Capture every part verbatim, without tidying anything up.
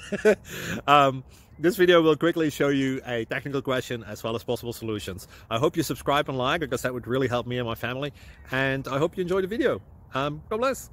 um, this video will quickly show you a technical question as well as possible solutions. I hope you subscribe and like, because that would really help me and my family. And I hope you enjoy the video. Um, God bless.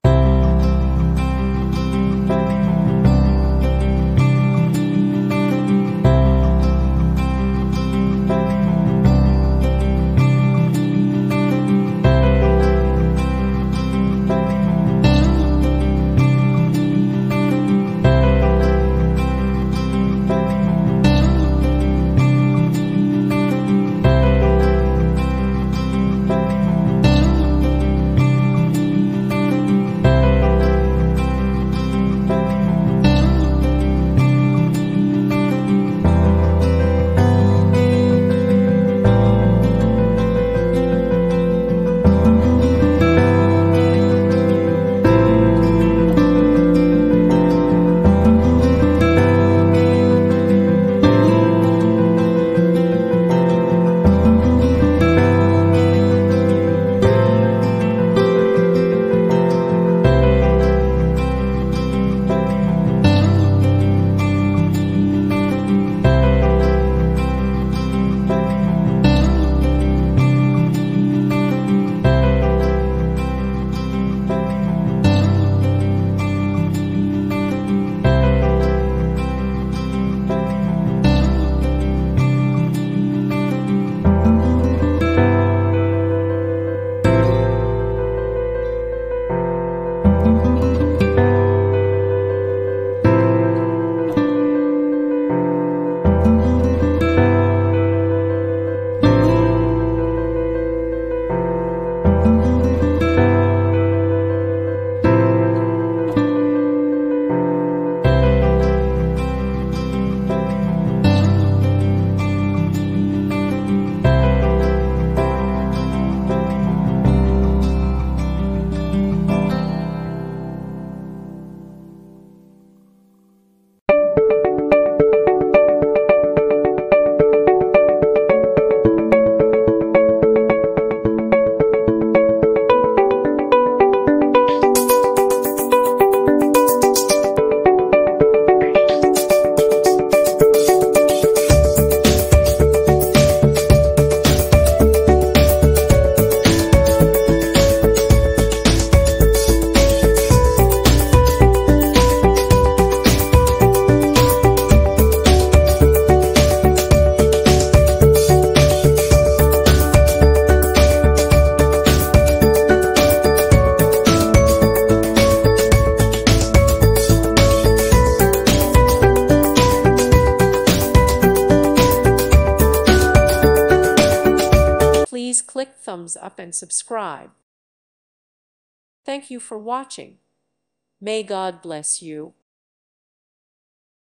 Please click thumbs up and subscribe. Thank you for watching. May God bless you.